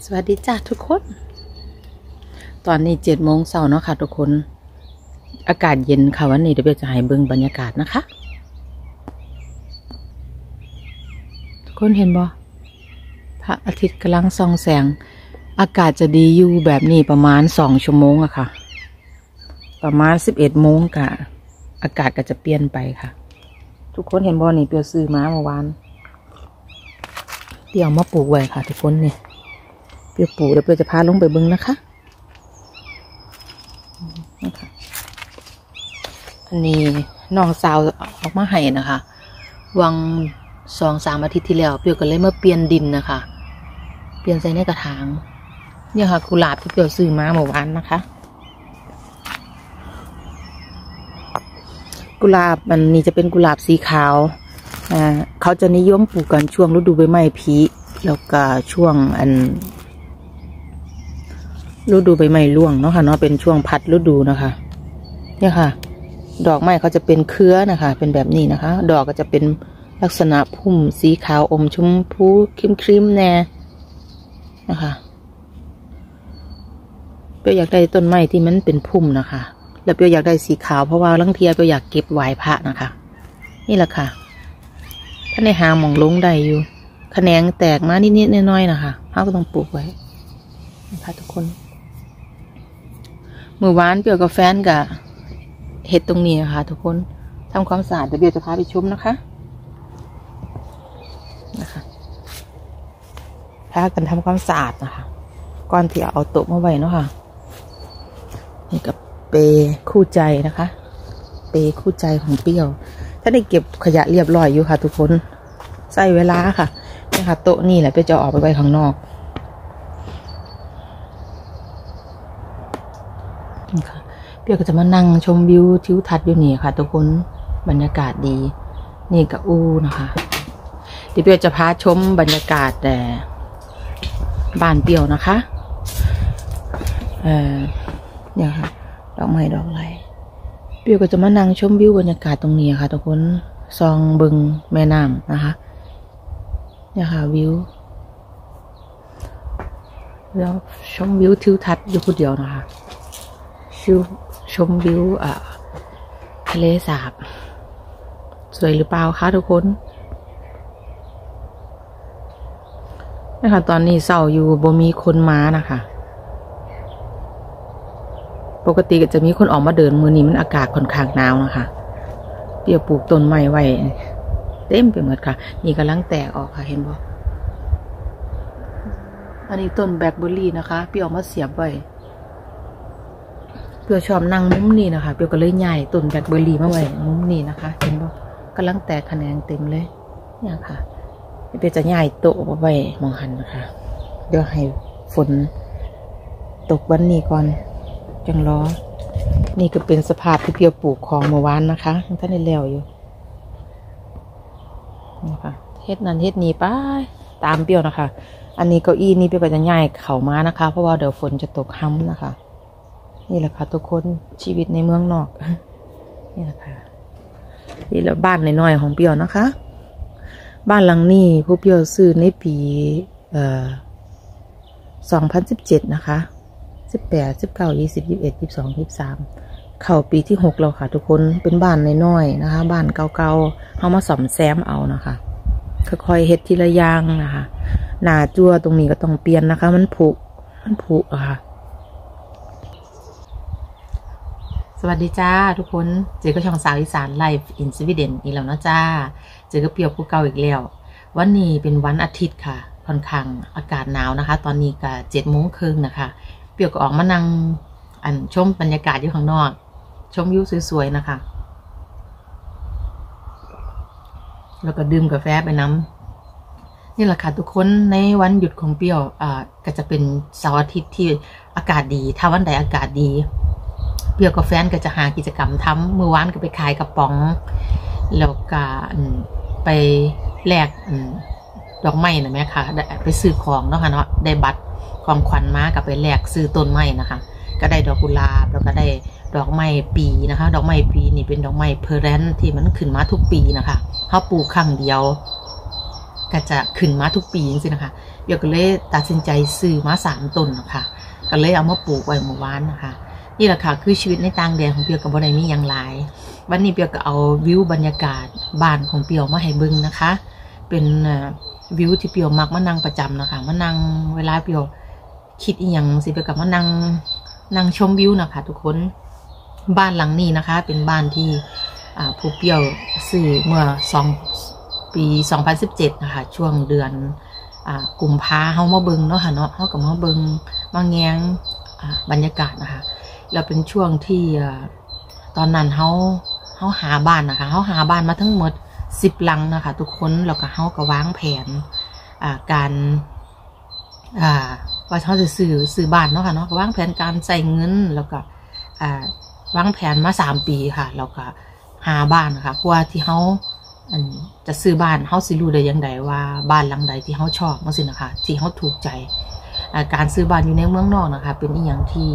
สวัสดีจ้าทุกคนตอนนี้7 โมงเช้าเนาะค่ะทุกคนอากาศเย็นค่ะวันนี้เดี๋ยวเบลจะให้เบิ่งบรรยากาศนะคะทุกคนเห็นบ่พระอาทิตย์กำลังส่องแสงอากาศจะดีอยู่แบบนี้ประมาณ2 ชั่วโมงอะค่ะประมาณ11 โมงกะอากาศก็จะเปลี่ยนไปค่ะทุกคนเห็นบ่นี่เปียวซื้อมาเมื่อวานเปียวมาปลูกไว้ค่ะทุกคนเนี่ยเปียวปลูกแล้วเปียวจะพาลงไปเบิ่งนะคะอันนี้น้องสาวออกมาให้นะคะวัง2-3 อาทิตย์ที่แล้วเปียวก็เลยมาเปลี่ยนดินนะคะเปลี่ยนใส่ในกระถางเนี่ยค่ะกุหลาบที่เปียวซื้อมาเมื่อวานนะคะกุหลาบมันนี่จะเป็นกุหลาบสีขาวเขาจะนิยมปลูกกันช่วงฤดูใบไม้ผลิแล้วก็ช่วงฤดูใบไม้ร่วงเนาะค่ะเนาะเป็นช่วงพัดฤดูนะคะเนี่ยค่ะดอกไม้เขาจะเป็นเครือนะคะเป็นแบบนี้นะคะดอกก็จะเป็นลักษณะพุ่มสีขาวอมชมพูครีมแน่นะคะเปียวอยากได้ต้นไม้ที่มันเป็นพุ่มนะคะแล้วเปียวอยากได้สีขาวเพราะว่าลังเทียเปียวอยากเก็บไหว้พระนะคะนี่แหละค่ะถ้าในหาหม่องลงได้อยู่แขนงแตกมานิดๆน้อยๆนะคะเขาก็ต้องปลูกไว้นะคะทุกคนเมื่อวานเปียวกับแฟนกับเห็ดตรงนี้นะคะทุกคนทำความสะอาดเดี๋ยวเปียวจะพาไปชมนะคะพากันทำความสะอาดนะคะก่อนที่เอาโต๊ะมาไว้เนาะค่ะนี่กับเปคู่ใจนะคะเปคู่ใจของเปียวถ้าได้เก็บขยะเรียบร้อยอยู่ค่ะทุกคนใส่เวลาค่ะนี่ค่ะโต๊ะนี่แหละเปียวจะออกไปไว้ข้างนอกเปียวก็จะมานั่งชมวิวทิวทัศน์อยู่นี่ค่ะทุกคนบรรยากาศดีนี่กับอูนะคะเดี๋ยวเปียวจะพาชมบรรยากาศแต่บ้านเปียวนะคะเนี่ยค่ะดอกไม้ดอกอะไรเปียวก็จะมานั่งชมวิวบรรยากาศตรงนี้ค่ะทุกคนซองบึงแม่น้ำนะคะเนี่ยค่ะวิวแล้วชมวิวทิวทัศน์อยู่คนเดียวนะคะชมวิวทะเลสาบสวยหรือเปล่าคะทุกคนนะคะตอนนี้เศร้าอยู่บ่มีคนมานะคะปกติก็จะมีคนออกมาเดินมื้อนี้มันอากาศค่อนข้างหนาวนะคะเปียวปลูกต้นไม้ไว้เต็มไปหมดค่ะนี่กำลังแตกออกค่ะเห็นบ่อันนี้ต้นแบล็คเบอร์รี่นะคะเปียวมาเสียบไว้เปียวชอบนั่งมุมนี้นะคะเปียวก็เลยใหญ่ต้นแบล็คเบอร์รี่มาไว้มุมนี้นะคะเห็นบ่กำลังแตกแขนงเต็มเลยเนี่ยค่ะเปียวจะใหญ่โตมาไว้มองหันนะคะเดี๋ยวให้ฝนตกวันนี้ก่อนจังรอนี่ก็เป็นสภาพที่เปียวปลูกของเมื่อวานนะคะยังท่านได้แล้วอยู่นะคะเฮ็ดนั้นเฮ็ดนี้ไปตามเปียวนะคะอันนี้เก้าอี้นี่เปียวก็จะย้ายเข้ามานะคะเพราะว่าเดี๋ยวฝนจะตกค่ำนะคะนี่แหละค่ะทุกคนชีวิตในเมืองนอกนี่แหละค่ะนี่แหละบ้านน้อยๆของเปียวนะคะบ้านหลังนี้ผู้เปียวซื้อในปี2017นะคะ18 19 20 21 22 23เข้าปีที่6แล้วค่ะทุกคนเป็นบ้านน้อยๆนะคะบ้านเก่าๆเอามาซ่อมแซมเอานะคะค่อยๆเฮ็ดทีละอย่างนะคะหน้าจั่วตรงนี้ก็ต้องเปลี่ยนนะคะมันผุอะค่ะสวัสดีจ้าทุกคนเจอกับช่องสาวอีสานไลฟ์อินสวีเดนอีกแล้วนะจ้าเจอกับเปียวผู้เก่าอีกแล้ววันนี้เป็นวันอาทิตย์ค่ะค่อนข้างอากาศหนาวนะคะตอนนี้ก็7 โมงครึ่งนะคะเปียวก็ออกมานั่งชมบรรยากาศอยู่ข้างนอกชมวิวสวยๆนะคะแล้วก็ดื่มกาแฟไปน้ำนี่แหละค่ะทุกคนในวันหยุดของเปียวก็จะเป็นเสาร์อาทิตย์ที่อากาศดีถ้าวันใดอากาศดีเปียวกับแฟนก็จะหากิจกรรมทำเมื่อวานก็ไปขายกระป๋องแล้วก็ไปแลกดอกไม้นะแม่ค่ะไปซื้อของเนาะค่ะเนาะได้บัตรของขวัญมากับไปแลกซื้อต้นไม้นะคะก็ได้ดอกกุหลาบแล้วก็ได้ดอกไม้ปีนะคะดอกไม้ปีนี่เป็นดอกไม้เพอร์เรนที่มันขึ้นมาทุกปีนะคะเขาปลูกครั้งเดียวก็จะขึ้นมาทุกปีจริงๆนะคะเปียวก็เลยตัดสินใจซื้อมา3 ต้นนะคะก็เลยเอามาปลูกไว้เมื่อวานนะคะนี่แหละค่ะคือชีวิตในต่างแดนของเปียวกับบ่ได้มีอย่างหลายวันนี้เปียวก็เอาวิวบรรยากาศบ้านของเปียวมาให้เบิ่งนะคะเป็นวิวที่เปียวมักมานั่งประจำนะคะมานั่งเวลาเปียวคิดอีหยังสิเปียวก็มานั่งชมวิวนะคะทุกคนบ้านหลังนี้นะคะเป็นบ้านที่ผู้เปียวซื้อเมื่อปี 2017นะคะช่วงเดือนกุมภาเฮามาเบิ่งเนาะค่ะเนาะเฮาก็มาเบิ่งมาแงงบรรยากาศนะคะแล้วเป็นช่วงที่ตอนนั้นเฮาหาบ้านนะคะเฮาหาบ้านมาทั้งหมด10 หลังนะคะทุกคนแล้วก็เฮาก็วางแผนการว่าเฮาจะซื้อบ้านเนาะค่ะเนาะวางแผนการใส่เงินแล้วก็วางแผนมา3 ปีค่ะแล้วก็หาบ้านนะคะกว่าที่เฮาจะซื้อบ้านเฮาสิรู้ได้ยังไงว่าบ้านหลังใดที่เฮาชอบจังซี่นะคะที่เฮาถูกใจการซื้อบ้านอยู่ในเมืองนอกนะคะเป็นอีหยังที่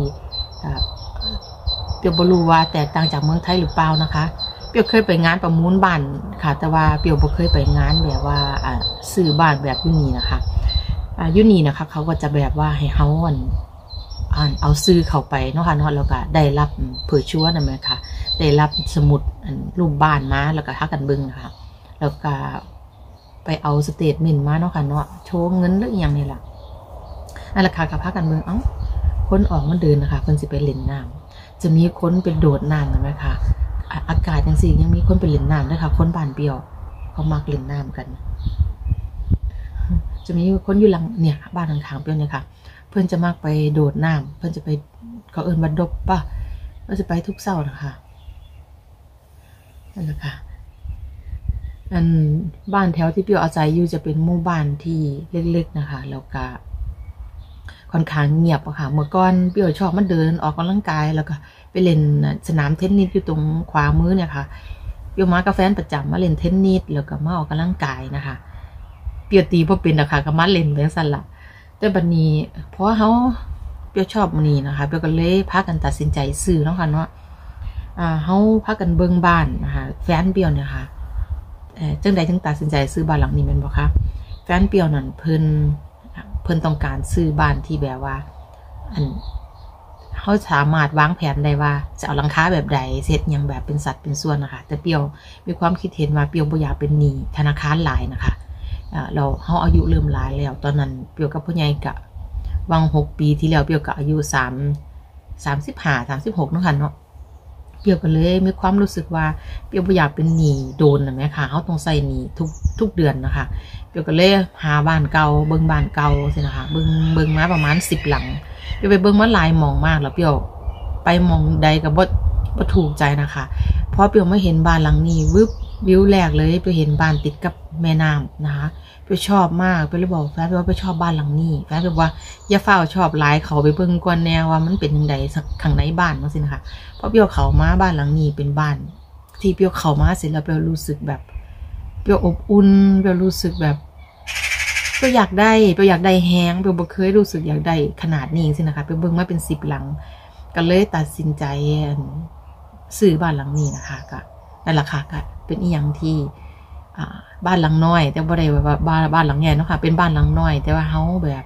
เปียวบ่รู้ว่าแตกต่างจากเมืองไทยหรือเปล่านะคะเปียวเคยไปงานประมูลบ้านค่ะแต่ว่าเปียวบ่เคยไปงานแบบว่าซื้อบ้านแบบอยู่นี่นะคะอยู่นี่นะคะเขาก็จะแบบว่าให้เฮาเอาซื้อเข้าไปเนาะค่ะเนาะแล้วก็ได้รับเผยชัวร์นั่นแหละค่ะได้รับสมุดรูปบ้านมาแล้วก็หากันเบิ่งค่ะแล้วก็ไปเอาสเตทเมนต์มาเนาะค่ะเนาะโชว์เงินหรืออีหยังนี่ล่ะนั่นแหละค่ะกับพากันเบิ่งคนออกมาเดินนะคะเพิ่นสิไปเล่นน้ำจะมีคนเป็นโดดน้ำกันไหมคะอากาศจังซี่ยังมีคนไปเล่นน้ำด้วยค่ะคนบ้านเปียวเขามักเล่นน้ำกันจะมีคนอยู่หลังเนี่ยบ้านข้างๆเปียวเนี่ยค่ะเพื่อนจะมักไปโดดน้ำเพื่อนจะไปเขาเอิ้นว่าดบป่ะเพื่อนจะไปทุกเช้านะคะนั่นแหละค่ะบ้านแถวที่เปียวอาศัยอยู่จะเป็นหมู่บ้านที่เล็กๆนะคะแล้วก็ค่อนข้างเงียบอะค่ะเมื่อก่อนเปียวชอบมาเดินออกกำลังกายแล้วก็ไปเล่นสนามเทนนิสอยู่ตรงขวามือเนี่ยค่ะเปียวมากับแฟนประจำมาเล่นเทนนิสแล้วก็มาออกกำลังกายนะคะเปียวตีพอเป็นนะคะก็มาเล่นแบบสั่นละแต่บัดนี้เพราะเขาเปียวชอบมันนี้นะคะเปียวก็เลยพากันตัดสินใจซื้อเนาะค่ะเนาะเขาพากันเบิ่งบ้านนะคะแฟนเปียวเนี่ยค่ะจังใดถึงตัดสินใจซื้อบ้านหลังนี้แม่นบ่คะแฟนเปียวนั่นเพิ่นต้องการซื้อบ้านที่แบบว่าเขาสามารถวางแผนได้ว่าจะเอาหลังคาแบบใดเสร็จยังแบบเป็นสัดเป็นส่วนนะคะแต่เปียวมีความคิดเห็นว่าเปียวบ่อยากเป็นหนี้ธนาคารหลายนะคะเราเขาอายุเริ่มหลายแล้วตอนนั้นเปียวกับพ่อใหญ่กะวัง6 ปีที่แล้วเปียวกับอายุ35-36นะคะเนาะเปียวก็เลยมีความรู้สึกว่าเปียวบ่อยากเป็นหนี้โดนนะแม่ค่ะเขาต้องใส่หนี้ทุกเดือนนะคะเปียวก็เลยหาบ้านเก่าเบิ่งบ้านเก่าสินะคะเบิ่งมาประมาณ10 หลังเปียวไปเบิ่งมาหลายหม่องมากแล้วเปียวไปหม่องใดก็บ่ถูกใจนะคะเพราะเปียวมาเห็นบ้านหลังนี้วิวแรกเลยเปียวเห็นบ้านติดกับแม่น้ำนะคะเปียวชอบมากเปียวเลยบอกแฟนเปียวว่าเปียวชอบบ้านหลังนี้แฟนเปียวว่าอย่าเฝ้าชอบหลายเขาไปเบิ่งก่อนแนวว่ามันเป็นยังไงข้างในบ้านจังซี่นะคะเพราะเปียวเข้ามาบ้านหลังนี้เป็นบ้านที่เปียวเข้ามาเสร็จแล้วเปียวรู้สึกแบบเปียวอบอุ่นเปียวรู้สึกแบบเปียวอยากได้แฮงเปียวบ่เคยรู้สึกอยากได้ขนาดนี้จังซี่นะคะเปียวเบิ่งมาเป็น10 หลังก็เลยตัดสินใจซื้อบ้านหลังนี้นะคะก็นั่นแหละค่ะก็เป็นอีหยังที่บ้านหลังน้อยแต่บ่ได้ว่าบ้านหลังใหญ่เนาะค่ะเป็นบ้านหลังน้อยแต่ว่าเฮาแบบ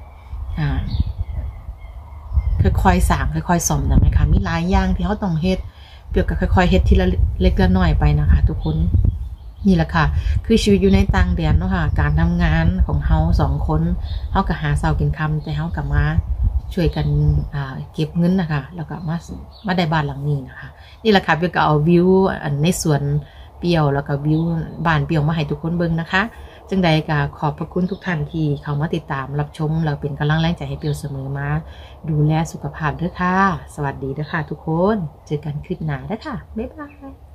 ค่อยๆสร้างค่อยๆซ่อมนะคะมีหลายอย่างที่เฮาต้องเฮ็ดเปียวก็ค่อยๆเฮ็ดทีละเล็กละน้อยไปนะคะทุกคนนี่แหละค่ะคือชีวิตอยู่ในต่างแดนเนาะค่ะการทำงานของเฮา2 คนเฮาก็หาเช้ากินค่ำแต่เฮาก็มาช่วยกันเก็บเงินนะคะแล้วก็มาได้บ้านหลังนี้นะคะนี่แหละค่ะเปียวก็เอาวิวในสวนเปียวแล้วก็วิวบ้านเปียวมาให้ทุกคนเบิ่งนะคะจังใดก็ขอบพระคุณทุกท่านที่เข้ามาติดตามรับชมเราเป็นกำลังแรงใจให้เปียวเสมอมาดูแลสุขภาพด้วยค่ะสวัสดีด้วยค่ะทุกคนเจอกันคลิปหน้าด้วยค่ะบ๊ายบาย